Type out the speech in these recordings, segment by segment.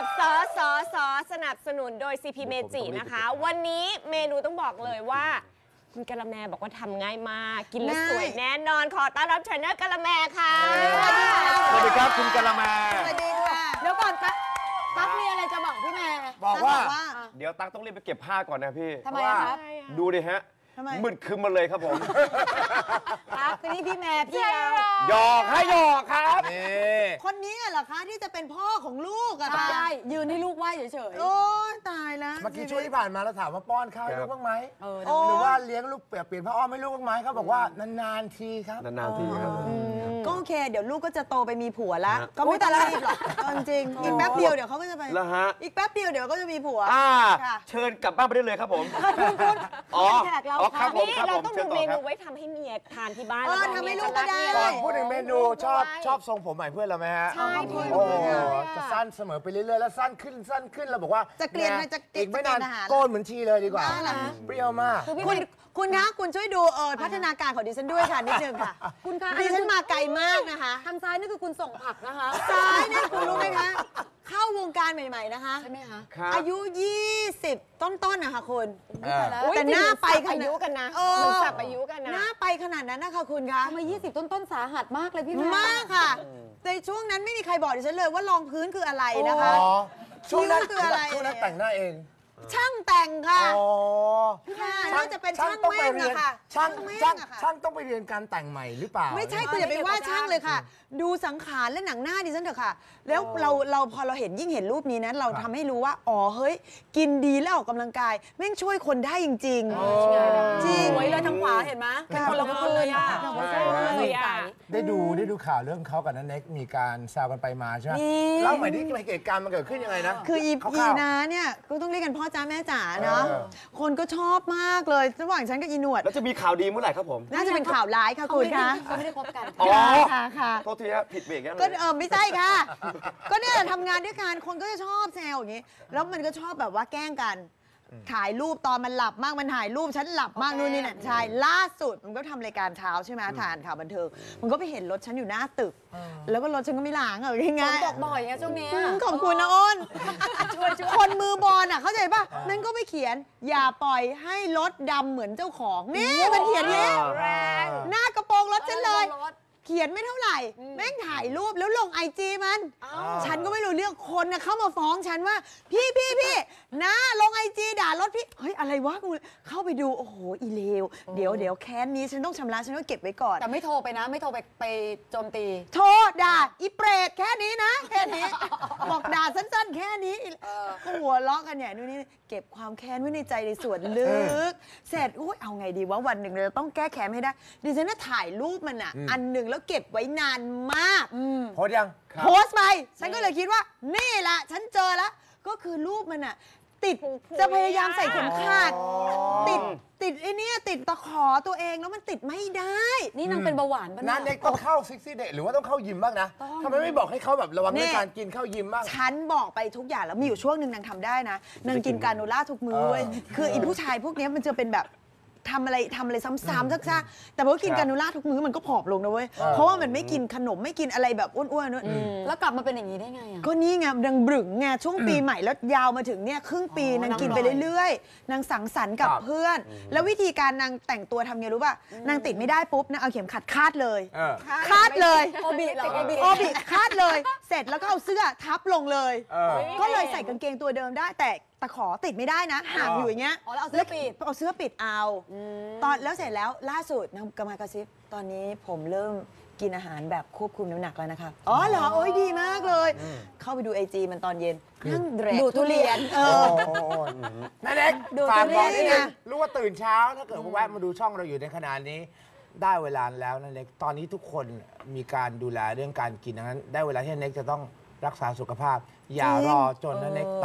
สนับสนุนโดย CP Meiji นะคะ วันนี้เมนูต้องบอกเลยว่าคุณกะละแมบอกว่าทำง่ายมากกินแล้วสวยแน่นอนขอต้อนรับเทรนเนอร์กะละแมค่ะสวัสดีครับคุณกะละแมสวัสดีค่ะเดี๋ยวก่อนตั๊กมีอะไรจะบอกพี่แม่บอกว่าเดี๋ยวตั๊กต้องรีบไปเก็บผ้าก่อนนะพี่ทำไมครับดูดิฮะมืดคึมมาเลยครับผมตั๊กนี่พี่แม่พี่เราหยอกให้หยอกครับคนนี้เหรอคะที่จะเป็นพ่อของลูกอะใช่ยืนให้ลูกไหว้เฉยๆโอ้ตายแล้วเมื่อกี้ช่วงที่ผ่านมาเราถามว่าป้อนข้าวให้ลูกบ้างไหมหรือว่าเลี้ยงลูกเปลี่ยนผ้าอ้อมให้ลูกบ้างไหมเขาบอกว่านานๆทีครับนานๆทีครับก็โอเคเดี๋ยวลูกก็จะโตไปมีผัวแล้วก็ไม่ต้องรีบหรอกจริงอีกแป๊บเดียวเดี๋ยวเขาก็จะไปอีกแป๊บเดียวเดี๋ยวก็จะมีผัวเชิญกลับบ้านไปได้เลยครับผมแขกเราค่ะนี่เราต้องดูเมนูไว้ทำให้เมียทานที่บ้านทำให้ลูกก็ได้พูดถึงเมนูชอบทรงผมใหม่เพื่อนเราไหมฮะใช่โอ้จะสั้นเสมอไปเรื่อยๆแล้วสั้นขึ้นเราบอกว่าจะเกลียนอีกไม่นานโกนเหมือนชีเลยดีกว่าเปรี้ยวมากคุณคะคุณช่วยดูพัฒนาการของดิฉันด้วยค่ะนิดนึงค่ะคุณคะดิฉันมาไกลมากนะคะทางซ้ายนี่คือคุณส่งผักนะคะซ้ายเนี่ยคุณรู้ไหมคะเข้าวงการใหม่ๆนะคะใช่ไหมคะอายุ20ต้นๆนะคะคุณแต่หน้าไปอายุกันนะสับอายุกันนะหน้าไปขนาดนั้นนะคะคุณคะทำไม20ต้นสาหัสมากเลยพี่มากค่ะในช่วงนั้นไม่มีใครบอกดิฉันเลยว่ารองพื้นคืออะไรนะคะช่วงนั้นคืออะไรช่วงนั้นแต่งหน้าเองช่างแต่งค่ะน่าจะเป็นช่างแม่งอะค่ะช่างต้องไปเรียนการแต่งใหม่หรือเปล่าไม่ใช่คุณอย่าไปว่าช่างเลยค่ะดูสังขารและหนังหน้าดิฉันเถอะค่ะแล้วเราพอเรายิ่งเห็นรูปนี้นะเราทำให้รู้ว่าอ๋อเฮ้ยกินดีแล้วออกกำลังกายแม่งช่วยคนได้จริงจริงสวยเลยทางขวาเห็นไหมเป็นคนละคนเลยอะได้ดูข่าวเรื่องเขากับนันเน็กมีการแซวกันไปมาใช่ไหมเล่าใหม่ที่เหตุการณ์มันเกิดขึ้นยังไงนะคืออีนาเนี่ยก็ต้องเรียกกันพ่อจ้าแม่จ๋าเนาะคนก็ชอบมากเลยระหว่างฉันกับอีหนวดแล้วจะมีข่าวดีเมื่อไหร่ครับผมน่าจะเป็นข่าวร้ายค่ะคุณคะเขาไม่ได้คบกันค่ะโทษทีครับผิดเบรกก็ไม่ใช่ค่ะก็เนี่ยทำงานด้วยกันคนก็จะชอบแซวอย่างนี้แล้วมันก็ชอบแบบว่าแกล้งกันถ่ายรูปตอนมันหลับมากมันถ่ายรูปฉันหลับมากนู่นนี่นั่นใช่ล่าสุดมันก็ทำรายการเช้าใช่ไหมทานข่าวบันเทิงมันก็ไปเห็นรถฉันอยู่หน้าตึกแล้วก็รถฉันก็ไม่ล้างง่ายๆบอกบ่อยไงช่วงนี้ขอบคุณนะอ้นคนมือบอลอ่ะเข้าใจป่ะนั่นก็ไปเขียนอย่าปล่อยให้รถดำเหมือนเจ้าของนี่มันเขียนนี้หน้ากระโปรงรถฉันเลยเขียนไม่เท่าไหร่แม่งถ่ายรูปแล้วลงIGมันฉันก็ไม่รู้เรื่องคนนะเข้ามาฟ้องฉันว่าพี่นะลงIGด่ารถพี่เฮ้ยอะไรวะกูเข้าไปดูโอ้โหอีเลวเดี๋ยวแค้นนี้ฉันต้องชำระฉันก็เก็บไว้ก่อนแต่ไม่โทรไปนะไม่โทรไปโจมตีโทรด่าอีเปรตแค่นี้นะแค่นี้บอกด่าสั้นๆแค่นี้หัวเราะกันใหญ่นู่นนี่เก็บความแค้นไว้ในใจในส่วนลึกเสร็จเอาไงดีว่าวันหนึ่งเราต้องแก้แค้นให้ได้ดิฉันน่ะถ่ายรูปมันอ่ะอันหนึ่งแล้วเก็บไว้นานมากโพสยังโพสไปฉันก็เลยคิดว่านี่แหละฉันเจอแล้วก็คือรูปมันอะติดจะพยายามใส่เข็มขัดติดไอ้นี่ติดตะขอตัวเองแล้วมันติดไม่ได้นี่นางเป็นเบาหวานป่ะนั่นเด็กต้องเข้าซิกซี่เดย์หรือว่าต้องเข้ายิมบ้างนะทำไมไม่บอกให้เขาแบบระวังในการกินเข้ายิมบ้างฉันบอกไปทุกอย่างแล้วมีอยู่ช่วงหนึ่งนางทำได้นะนางกินกราโนล่าทุกมื้อเว้ยคืออีผู้ชายพวกนี้มันจะเป็นแบบทำอะไรซ้ำๆซักๆแต่พอกินกราโนล่าทุกมื้อมันก็ผอมลงนะเว้ยเพราะว่ามันไม่กินขนมไม่กินอะไรแบบอ้วนๆด้วยแล้วกลับมาเป็นอย่างนี้ได้ไงอ่ะก็นี่ไงนางบึ่งไงช่วงปีใหม่แล้วยาวมาถึงเนี่ยครึ่งปีนางกินไปเรื่อยๆนางสังสรรค์กับเพื่อนแล้ววิธีการนางแต่งตัวทำไงรู้ป่ะนางติดไม่ได้ปุ๊บนางเอาเข็มขัดคาดเลยคาดเลยโอบิคาดเลยเสร็จแล้วก็เอาเสื้อทับลงเลยก็เลยใส่กางเกงตัวเดิมได้แต่ตะขอติดไม่ได้นะห่างอยู่อย่างเงี้ยแล้วเอาเสื้อปิดเอาตอนแล้วเสร็จแล้วล่าสุดนางกำมากระซิบตอนนี้ผมเริ่มกินอาหารแบบควบคุมน้ำหนักแล้วนะคะอ๋อเหรอโอ้ยดีมากเลยเข้าไปดูIGมันตอนเย็นนั่งดูทุเรียนนั่นเองฝากบอกนี่นะรู้ว่าตื่นเช้าถ้าเกิดว่าแวะมาดูช่องเราอยู่ในขณะนี้ได้เวลาแล้วนั่นเองตอนนี้ทุกคนมีการดูแลเรื่องการกินดังนั้นได้เวลาที่เน็กจะต้องรักษาสุขภาพอย่ารอจนนั่นเน็กตาย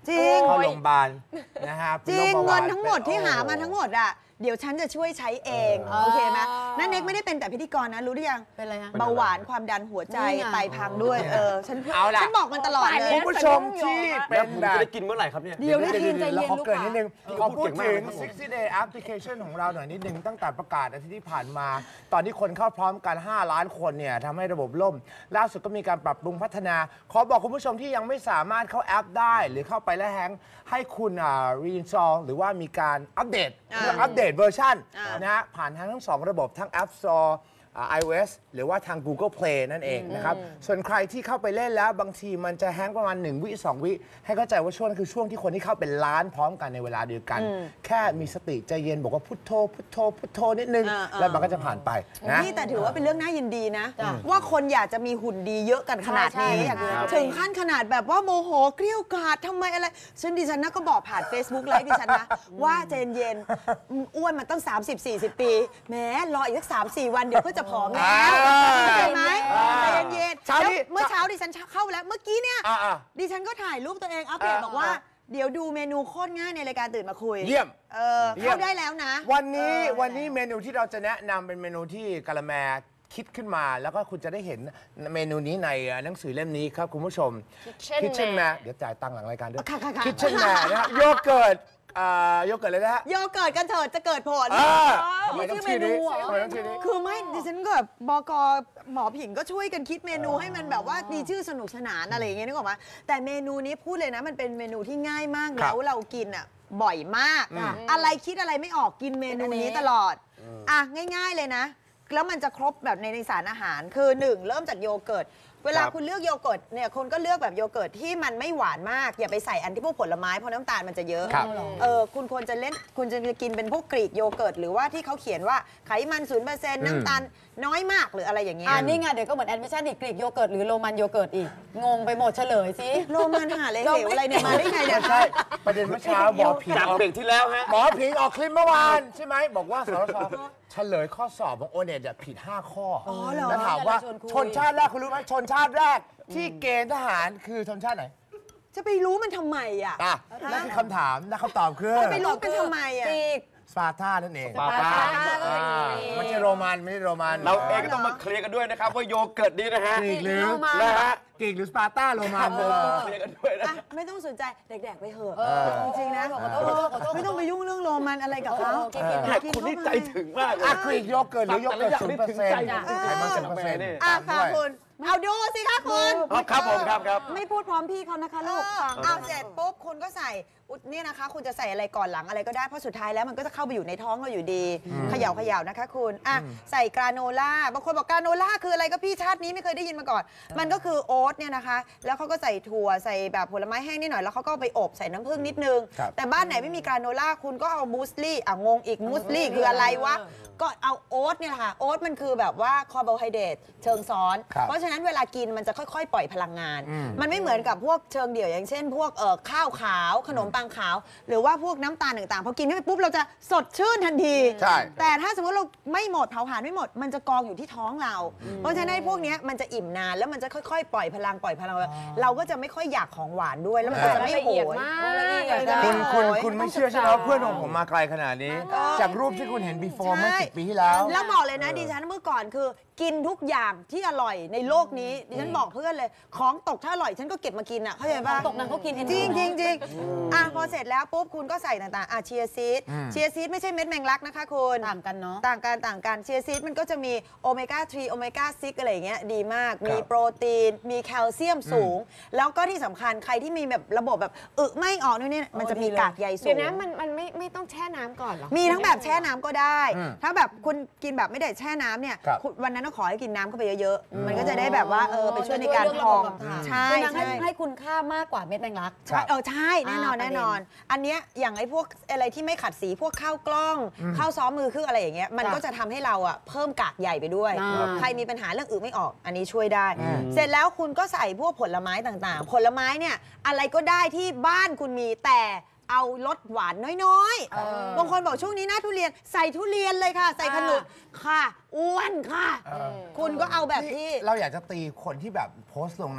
จริงเข้าโรงพยาบาลนะครับจริงป็โเงินทั้งหมดป็ที่หามาทั้งหมดอ่ะเดี๋ยวฉันจะช่วยใช้เองโอเคไหมนั่นเน็กไม่ได้เป็นแต่พิธีกรนะรู้หรือยังเป็นอะไรฮะเบาหวานความดันหัวใจนี่ไงไตพังด้วยฉันเอาล่ะฉันบอกมันตลอดเลยคุณผู้ชมที่เป็แล้วนผมแบจะบได้กินเมื่อไหร่ครับเนี่ยเดี๋ยวได้กินใจเราเย็นขอลูกเกรินนิดนึงค้าขอพูดพูดเก่งถึมากงครับผม 60 day application ของเราหน่อยนิดนึงตั้งแต่ประกาศอาทิตย์ที่ผ่านมา ตอนนี้คนเข้าพร้อมกัน 5 ล้านคนเนี่ยทำให้ระบบล่ม ล่าสุดก็มีการปรับปรุงพัฒนา ขอบอกคุณผู้ชมที่ยังไม่สามารถเข้าแอปได้ หรือเข้าไปแล้วแฮงก์ให้คุณreinstall หรือว่ามีการอัปเดตเวอร์ชันนะฮะผ่านทั้ง2 ระบบทั้ง App Store iOS หรือว่าทาง Google Play นั่นเองนะครับ ส่วนใครที่เข้าไปเล่นแล้วบางทีมันจะแฮงก์ประมาณ1 วิ 2 วิให้เข้าใจว่าช่วงนั้นคือช่วงที่คนที่เข้าเป็นล้านพร้อมกันในเวลาเดียวกัน แค่มีสติใจเย็นบอกว่าพุทโธพุทโธพุทโธนิดนึง แล้วมันก็จะผ่านไปนะนี่แต่ถือว่าเป็นเรื่องน่ายินดีนะ ว่าคนอยากจะมีหุ่นดีเยอะกันขนาดนี้ใช่ถึงขั้นขนาดแบบว่าโมโหเกรี้ยวกราดทำไมอะไรดิฉันนะก็บอกผ่าน Facebook ไลฟ์ดิฉันนะ ว่าใจเย็นอ้วนมาตั้ง 30-40 ปีแหม้รออีกสัก 3-4 วันเดี๋ยวก็จะผอมแล้วใช่ไหมใจเย็นเช้าแล้วนี้เมื่อเช้าดิฉันเข้าแล้วเมื่อกี้เนี่ย ดิฉันก็ถ่ายรูปตัวเองอัปเดตบอกว่าเดี๋ยวดูเมนูโคตรง่ายในรายการตื่นมาคุยเยี่ยมเข้าได้แล้วนะวันนี้เมนูที่เราจะแนะนำเป็นเมนูที่กะละแมคิดขึ้นมา แล้วก็คุณจะได้เห็นเมนูนี้ในหนังสือเล่มนี้ครับคุณผู้ชม Kitchen Man เดี๋ยวจ่ายตังค์หลังรายการด้วยค่ะ Kitchen Man นะฮะโยเกิร์ตเลยนะฮะโยเกิร์ตกันเถิดจะเกิดผลทำไมต้องชื่อนี้ทำไมต้องชื่อนี้คือไม่ดิฉันก็แบบบก.หมอผิงก็ช่วยกันคิดเมนูให้มันแบบว่ามีชื่อสนุกสนานอะไรอย่างเงี้ยนึกออกไหมแต่เมนูนี้พูดเลยนะมันเป็นเมนูที่ง่ายมากครับแล้วเรากินอ่ะบ่อยมาก อะไรคิดอะไรไม่ออกกินเมนูนี้ตลอดอ่ะง่ายๆเลยนะ แล้วมันจะครบแบบในสารอาหารคือ 1 เริ่มจากโยเกิร์ตเวลาคุณเลือกโยเกิร์ตเนี่ยคุณก็เลือกแบบโยเกิร์ตที่มันไม่หวานมากอย่าไปใส่อันที่พวกผลไม้เพราะน้ำตาลมันจะเยอะครับคุณควรจะคุณจะกินเป็นพวกกรีกโยเกิร์ตหรือว่าที่เขาเขียนว่าไขมัน 0% น้ำตาลน้อยมากหรืออะไรอย่างเงี้ยนี่ไงเดี๋ยวก็เหมือนแอดมิชชั่นอีกกรีกโยเกิร์ตหรือโรมันโยเกิร์ตอีก งงไปหมดเฉลยสิโรมันหาเลยเหวอะไรเนี่ยมาได้ไงเนี่ยใช่ ประเด็นเมื่อเช้าหมอผิงจากเบรกที่แล้วฮะหมอผิงออกคลิปเมื่อวานใช่ไหมบอกว่าสรชเฉลยข้อสอบของโอเน็ตผิด 5 ข้ออเหรอแล้วถามว่าชวนคุยชนชาติแรกคุณรู้ไหมชนชาติแรกที่เกณฑ์ทหารคือชนชาติไหนจะไปรู้มันทำไมอ่ะนั่นคือคำถามและคำตอบคือจะไปรู้เป็นทำไมอ่ะกรีกสปาร์ตานั่นเองสปาร์ตาไม่ใช่โรมันไม่ใช่โรมันเราเองก็ต้องมาเคลียร์กันด้วยนะครับว่าโยเกิร์ตนี้นะฮะกรีกหรือนะฮะกรีกหรือสปาร์ตาโรมันเคลียร์กันด้วยนะอ่ะไม่ต้องสนใจเด็กๆไปเถอะจริงๆนะไม่ต้องไปยุ่งเรื่องโรมันอะไรกับเขาคุณนี่ใจถึงมากเลยกรีกโยเกิร์ตหรือโยเกิร์ตแต่ละอย่างนี่ถึงใจ 0%ไขมัน0%นี่อ่ะตามค่ะด้วยคุณเอาดูสิคะคุณครับผมครับไม่พูดพร้อมพี่เขานะคะลูกเอาเสร็จปุ๊บคุณก็ใส่เนี่ยนะคะ คุณจะใส่อะไรก่อนหลังอะไรก็ได้เพราะสุดท้ายแล้วมันก็จะเข้าไปอยู่ในท้องเราอยู่ดีเขย่านะคะคุณอ่ะใส่กราโนล่าบางคนบอกกราโนล่าคืออะไรก็พี่ชาตินี้ไม่เคยได้ยินมาก่อน มันก็คือโอ๊ตเนี่ยนะคะ แล้วเขาก็ใส่ถั่วใส่แบบผลไม้แห้งนิดหน่อยแล้วเขาก็เอาไปอบใส่น้ำผึ้งนิดนึงครับแต่บ้านไหนไม่มีกราโนล่าคุณก็เอามูสลี่งงอีกมูสลี่คืออะไรวะก็เอาโอ๊ตเนี่ยแหละค่ะโอ๊ตมันคือแบบว่าคาร์โบไฮเดรตเชิงซ้อนครับเพราะฉะนั้นเวลากินมันจะค่อยๆ ปล่อยพลังงาน มันไม่เหมือนกับพวกเชิงเดี่ยวอย่างเช่น พวกข้าวขาวขนมปังขาว หรือว่าพวกน้ำตาลต่างๆพอกินเข้าไปปุ๊บเราจะสดชื่นทันทีใช่แต่ถ้าสมมติเราไม่หมดเผาผลาญไม่หมดมันจะกองอยู่ที่ท้องเรา เพราะฉะนั้นพวกเนี้ยมันจะอิ่มนานแล้วมันจะค่อยๆ ปล่อยพลังเราก็จะไม่ค่อยอยากของหวานด้วยแล้วมันก็จะไม่โหยคุณไม่เชื่อใช่ไหมว่าเพื่อนของผมมาไกลขนาดนี้ จากรูปที่คุณเห็น before เมื่อ10 ปีที่แล้วแล้วบอกเลยนะดิฉันเมื่อก่อนคือกินทุกอย่างที่อร่อยในโลกนี้ดิฉันบอกเพื่อนเลยของตกถ้าอร่อยฉันก็เก็บมากินอ่ะเข้าใจป่ะตกนั้นเขากินเองจริงอ่ะพอเสร็จแล้วปุ๊บคุณก็ใส่ต่างๆเชียร์ซีดไม่ใช่เม็ดแมงลักนะคะคุณต่างกันเนาะต่างกันเชียร์ซีดมันก็จะมีโอเมก้า3โอเมก้า6อะไรอย่างเงี้ยดีมากมีโปรตีนมีแคลเซียมสูง แล้วก็ที่สำคัญใครที่มีแบบระบบแบบไม่ออกนู่นนี่มันจะมีกากใยสูงเดี๋ยวนะมันไม่ต้องแช่น้ำก่อนเหรอมีทั้งแบบแช่น้ำก็ได้ ถ้าแบบคุณกินแบบไม่ได้แช่น้ำเนี่ยครับวันนั้นต้องขอให้กินน้ำเข้าไปเยอะๆ มันก็จะได้แบบว่าไปช่วยในการพองใช่คือนางใช่ให้คุณค่ามากกว่าเม็ดแมงลักใช่ใช่แน่นอนประเด็นแน่นอน อันเนี้ยอย่างไอ้พวกอะไรที่ไม่ขัดสีพวกข้าวกล้องข้าวซ้อมมือคืออะไรอย่างเงี้ยมันก็จะทำให้เราอ่ะเพิ่มกากใหญ่ไปด้วย ใครมีปัญหาเรื่องอึไม่ออกอันนี้ช่วยได้ เสร็จแล้วคุณก็ใส่พวกผลไม้ต่างๆ ผลไม้เนี่ยอะไรก็ได้ที่บ้านคุณมีแต่เอารสหวานน้อยๆบางคนบอกช่วงนี้หน้าทุเรียนใส่ทุเรียนเลยค่ะ ใส่ขนุนค่ะอ้วนค่ะ คุณก็เอาแบบที่เราอยากจะตีคนที่แบบโพสต์ลงใน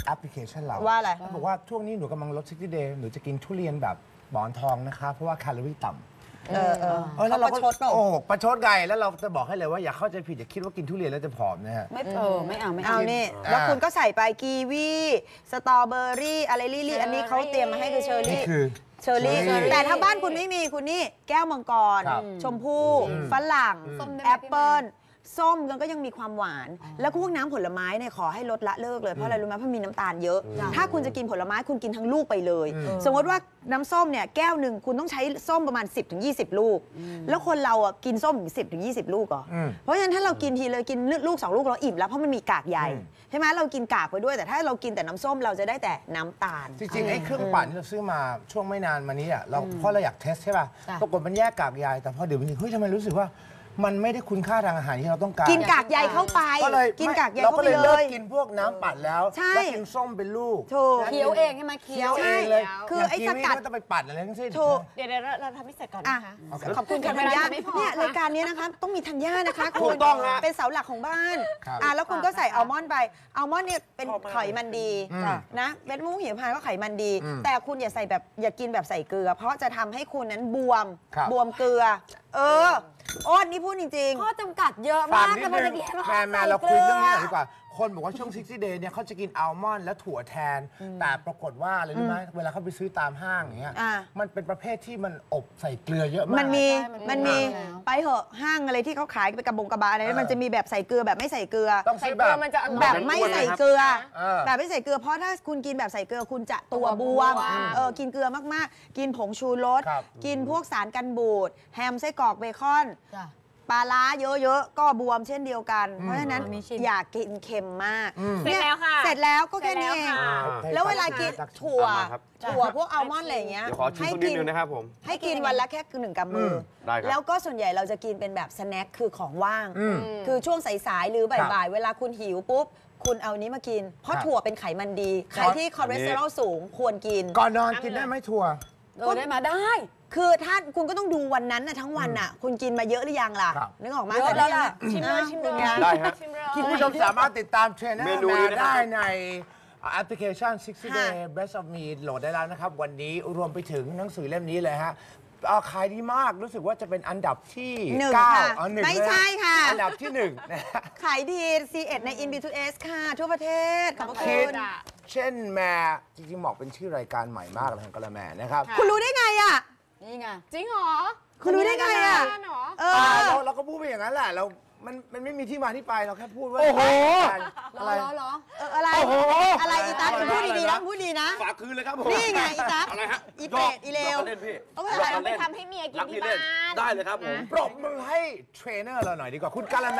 แอปพลิเคชันเราว่าอะไรเขาบอกว่าช่วงนี้หนูกำลังลด60 day หนูจะกินทุเรียนแบบหมอนทองนะคะ เพราะว่าแคลอรี่ต่ำแล้วเราประชดเปล่าโอ้ประชดไงแล้วเราจะบอกให้เลยว่าอย่าเข้าใจผิดอย่าคิดว่ากินทุเรียนแล้วจะผอมนะฮะไม่ไม่เอาเอานี่ แล้วคุณก็ใส่ไปกีวีสตรอเบอรี่อะไรลี่อันนี้เขาเตรียมมาให้คือเชอร์นี่รี่คือเชอร์รี่เชอร์รี่แต่ถ้าบ้านคุณไม่มีคุณนี่แก้วมังกรครับชมพู่ฝรั่งส้มได้ไหมแอปเปิ้ลส้มมันก็ยังมีความหวาน แล้วก็พวกน้ำผลไม้เนี่ยขอให้ลดละเลิกเลย เพราะอะไรรู้ไหมเพราะมีน้ำตาลเยอะ ถ้าคุณจะกินผลไม้คุณกินทั้งลูกไปเลย สมมติว่าน้ำส้มเนี่ยแก้วหนึ่งคุณต้องใช้ส้มประมาณ 10-20 ลูก แล้วคนเราอ่ะกินส้มถึง10-20 ลูกเหรอเพราะฉะนั้นถ้าเรากินทีเลยกินลูก2 ลูกเราอิ่มแล้วเพราะมันมีกากใยใช่ไหมเรากินกากไปด้วยแต่ถ้าเรากินแต่น้ำส้มเราจะได้แต่น้ำตาลจริงๆไอ้เครื่องปั่นที่เราซื้อมาช่วงไม่นานมานี้อ่ะเราเพราะเราอยากเทสใช่ป่ะจ้ะปรากฏมันแยกกากใยแต่พอเดี๋ยวมันเฮ้ยทำไมรู้สึกว่ามันไม่ได้คุณค่าทางอาหารที่เราต้องการกินกากใยเข้าไปก็เลยกินกากใยเราเข้าก็ไปเลยเลเลิกยกินพวกน้ำปั่นแล้วใช่แล้วกินส้มเป็นลูกถูกเคี้ยวเองใช่ไหมเคี้ยวใช่เองเลยคือไอ้ย่างสกัดไม่ต้องไปปั่นอะไรทั้งสิ้นถูกเดี๋ยวเราทำให้เสร็จก่อนอ่ะนะคะขอบคุณค่ะเวธัญลาญาจะไม่พอเนี่ยค่ะรายการนี้นะคะต้องมีธัญญานะคะถูคุณกต้องฮะเป็นเสาหลักของบ้านครับแล้วคุณก็ใส่อัลมอนด์ไปอัลมอนด์เนี่ยเป็นชอบมากไขมันดีนะเม็ดมะม่วงหิมพานต์ก็ไขมันดีอืมแต่คุณอย่ากินแบบใส่เกลือ เพราะจะทำให้คุณนั้นบวมครับบวมเกลือ อ้นนี่พูดจริงข้อจำกัดเยอะฝากมากนิดแต่มันนึจะงเรียนว่าแม่เราคุยเรื่องนี้หน่อยดีกว่า คนบอกว่าช่วง 60 day เนี่ยเขาจะกินอัลมอนด์และถั่วแทน แต่ปรากฏว่าอะไรรู้ไหมเวลาเขาไปซื้อตามห้างอย่างเงี้ยอ่ามันเป็นประเภทที่มันอบใส่เกลือเยอะมากมันมีใช่มันมีแล้วไปเหอะห้างอะไรที่เขาขายไปกระบงกระบาอะไรมันจะมีแบบใส่เกลือแบบไม่ใส่เกลือต้องใส่ซื้อเกแบลือบ มันจะอร่อยแบบไม่ใส่เกลือเออแบบไม่ใส่เกลือ เพราะถ้าคุณกินแบบใส่เกลือคุณจะตัวบวม กินเกลือมากๆ กินผงชูรสครับกินพวกสารกันบูด แฮมไส้กรอกเบคอนจ้ะปลาร้าเยอะๆ ก็บวมเช่นเดียวกัน เพราะฉะนั้นมีชิมอย่ากินเค็มมากเสร็จแล้วค่ะเสร็จแล้วก็แค่นี้เองเสร็จแล้วค่ะแล้วเวลากินถั่วเอามาครับถั่วพวกอัลมอนด์อะไรอย่างเงี้ยเดี๋ยวขอชิมสักนิดนึงนะครับผมให้กินวันละแค่1 กำมือได้ครับแล้วก็ส่วนใหญ่เราจะกินเป็นแบบสแน็คคือของว่าง คือช่วงสายๆหรือบ่ายๆ เวลาคุณหิวปุ๊บ คุณเอานี้มากิน เพราะครับถั่วเป็นไขมันดี ใครที่คอเลสเตอรอลสูงควรกินก่อนนอนกินได้ไหมถั่วได้มาได้คือถ้าคุณก็ต้องดูวันนั้นนะทั้งวันน่ะ คุณกินมาเยอะหรือยังล่ะครับนึกออกไหมเยอะแต่แล้วล่ะชิมเลยชิมเลยได้ฮะชิมเลยคุณผู้ชมสามารถติดตามเทรนเนอเมร์นูนี้แมนะครับได้ในแอปพลิเคชัน 60 Day Best of Me โหลดได้แล้วนะครับ วันนี้รวมไปถึงหนังสือเล่มนี้เลยฮะขายดีมากรู้สึกว่าจะเป็นอันดับที่หนึ่งเก้าค่ะเอาหนึ่งไม่เลยใช่ค่ะอันดับที่1นะฮะขายดี C1 ใน In B2S ค่ะ ทั่วประเทศ ขอบพระคิคุดณเช่นแม่จริงๆบอกเป็นชื่อรายการใหม่มากเลยทางกระแมนะครับคุณรู้ได้ไงอ่ะนี่ไงจริงเหรอคุณรู้ได้ไงอ่ะแน่นเหรอเอเราก็พูดไปอย่างนั้นแหละมันไม่มีที่มาที่ไปเราแค่พูดว่าโอ้โหอะไรเหรออะไรโอ้โหอะไรอีตั๊กคุณพูดดีๆนะพูดดีนะฝากคืนเลยครับผมนี่ไงอีตั๊กอะไรฮะอีเป็ดอีเลวหยอกกันเล่นพี่ต้องไปหยอกอะไรกันไปเล่นทำให้เมียกินรักที่พี่เล่นบ้านได้เลยครับผมปรบมือให้เทรนเนอร์เราหน่อยดีกว่าคุณกาละแม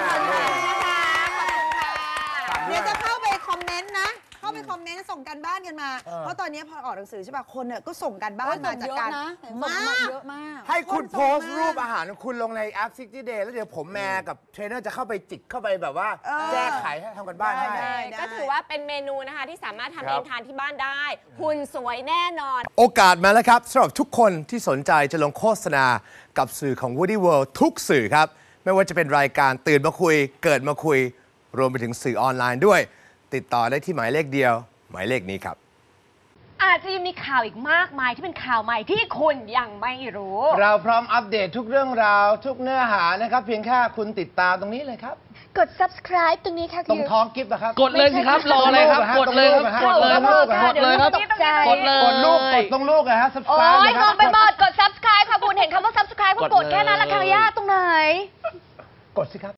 เดี๋ยวจะเข้าไปคอมเมนต์นะ เข้าไปคอมเมนต์ส่งกันบ้านกันมา เพราะตอนนี้พอออกหนังสือใช่ป่ะ คนเนี่ยก็ส่งกันบ้านมาจากการมามากเยอะมากให้คุณคนส่งโพสต์มารูปอาหารของคุณลงในแอป 60 Day แล้วเดี๋ยวผมแม่กับเทรนเนอร์จะเข้าไปจิกเข้าไปแบบว่า แก้ไขให้ทำกันบ้านให้ได้ก็ถือว่าเป็นเมนูนะคะที่สามารถทำเองทานที่บ้านได้ หุ่นสวยแน่นอนโอกาสมาแล้วครับสำหรับทุกคนที่สนใจจะลงโฆษณากับสื่อของ Woody World ทุกสื่อครับ ไม่ว่าจะเป็นรายการตื่นมาคุย เกิดมาคุย รวมไปถึงสื่อออนไลน์ด้วย ติดต่อได้ที่หมายเลขเดียว หมายเลขนี้ครับอาจจะยังมีข่าวอีกมากมายที่เป็นข่าวใหม่ที่คุณยังไม่รู้เราพร้อมอัปเดตทุกเรื่องราว ทุกเนื้อหานะครับ เพียงแค่คุณติดตามตรงนี้เลยครับกด subscribe ตรงนี้ค่ะตรงท้องกิฟต์นะครับกดเลยสิครับ รออะไรครับ กดเลยครับ กดเลยครับ กดเลยครับตกใจกดเลยกดลูกกดตรงลูกนะฮะโอ้ subscribe ยนะคงรังไปหมด กด subscribe ค่ะคุณ เห็นคำว่า subscribe ก็กดแค่นั้นละค่ะย่าตรงไหนกดสิครับ